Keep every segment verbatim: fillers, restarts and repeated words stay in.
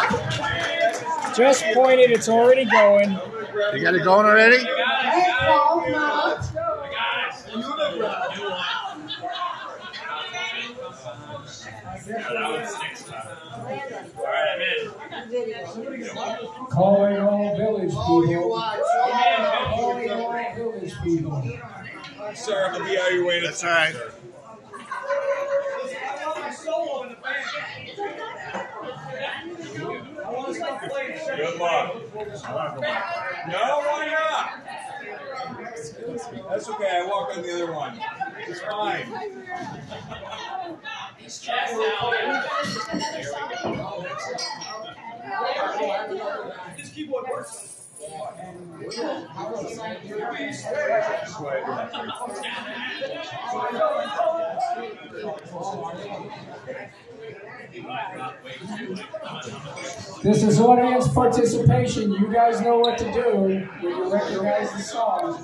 Just pointed, it's already going. You got it going already? Calling all village people. Calling all village people. Sir, I'll be out of your way. That's all right. Good luck. No, why not? That's okay. I walk on the other one. It's fine. Just keep on working. This is audience participation. You guys know what to do when you recognize the song.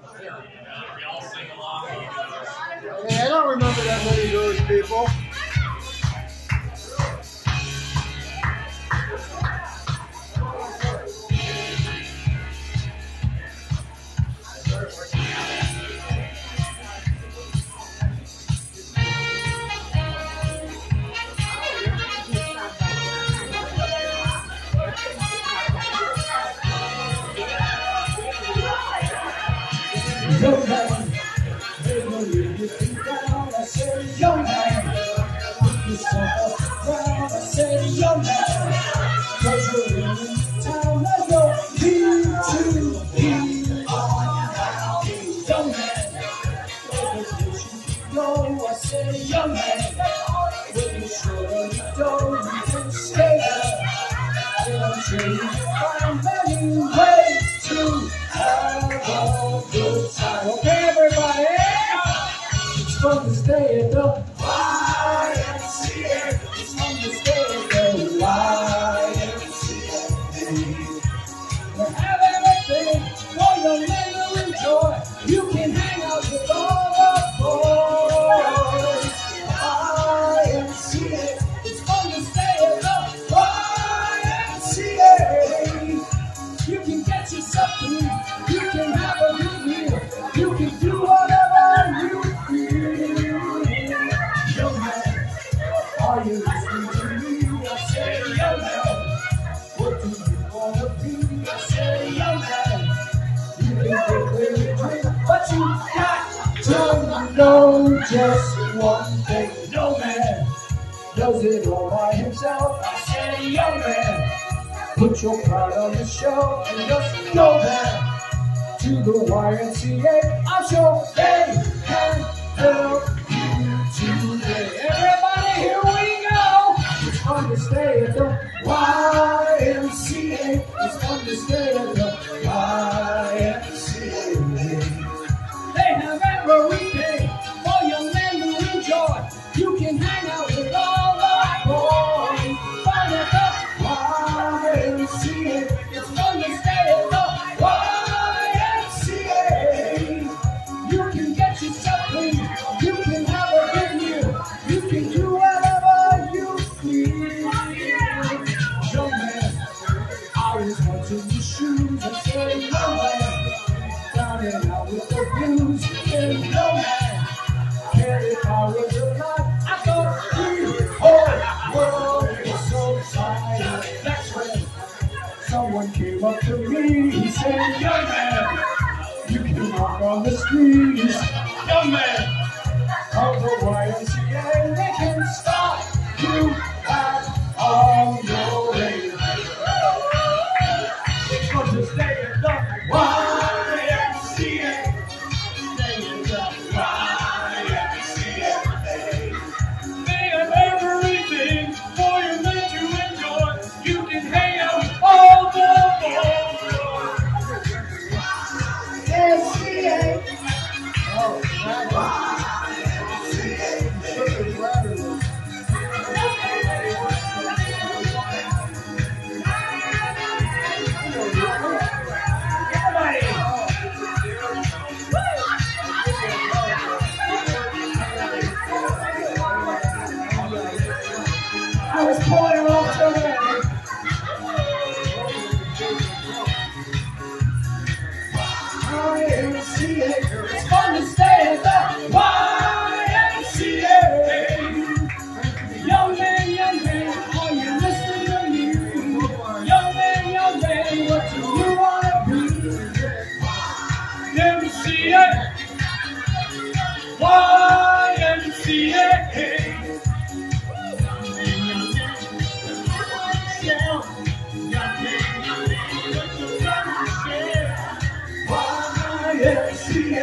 Hey, I don't remember that many of those people. Young man, there's no need to get down. I said, young man, pick yourself up ground. I said, young man, cause you're in town. I don't need to be young man. No, I said, young man, when you're sure you don't, you can stay there. And I'm sure you find many ways to have a good time. Okay, everybody? It's fun to stay at the Y M C A. It's fun to stay at the Y M C A. We have everything for your men to enjoy. You can hang out with all the boys. Y M C A. It's fun to stay at the Y M C A. You can get yourself food. You can have a good meal. You can do whatever you feel. Young man, are you listening to me? I say, young man, what do you want to be? I say, young man, you can get where you drink, but you got to know just one thing. No man does it all by himself. I say, young man, put your pride on the shelf and just go there to the Y M C A. I'm sure they can help you today. Everybody, here we go. It's fun to stay at the Y M C A. It's fun to stay at the Y M C A. They have everything for young men to enjoy. You can hang out with all the boys. Fun at the Y M C A. It's fun to stay at the Y M C A. You can get yourself clean. You can have a good meal. You can do whatever you feel. Young man, I was once in your shoes and say, young man, down and out with the blues. And young man, cared if I was alive. I thought the whole world was so tired. That's when someone came up to me. He said, young man, you can walk on the streets. Young man, of the Y M C A, they can stop you at all your way. It's fun to stay at the Y M C A. Stay at the Y M C A. They have everything for your men to enjoy. You can hang out with all the boys. M C A. Oh, Y M C A. down. Young man, young man, what you trying to share? Y M C A.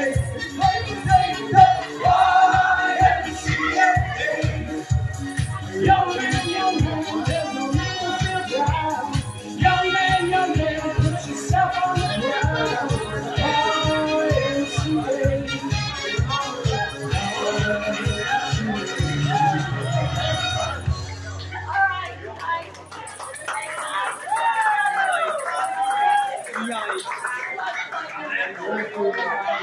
Y M C A. Young man, young man, there's no need to feel down. Young man, young man, put yourself on the ground. Y M C A. Yikes.